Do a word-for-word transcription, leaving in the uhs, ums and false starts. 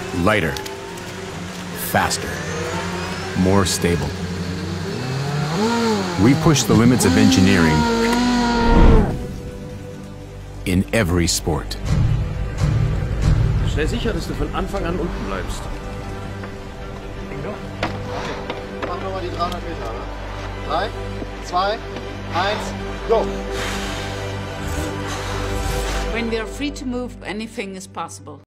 Lighter. Faster. More stable. We push the limits of engineering in every sport. Stell sicher, dass du von Anfang an unten bleibst. Bingo. Okay, machen wir mal die dreihundert Meter. Ne? Drei, zwei, eins, go! When we are free to move, anything is possible.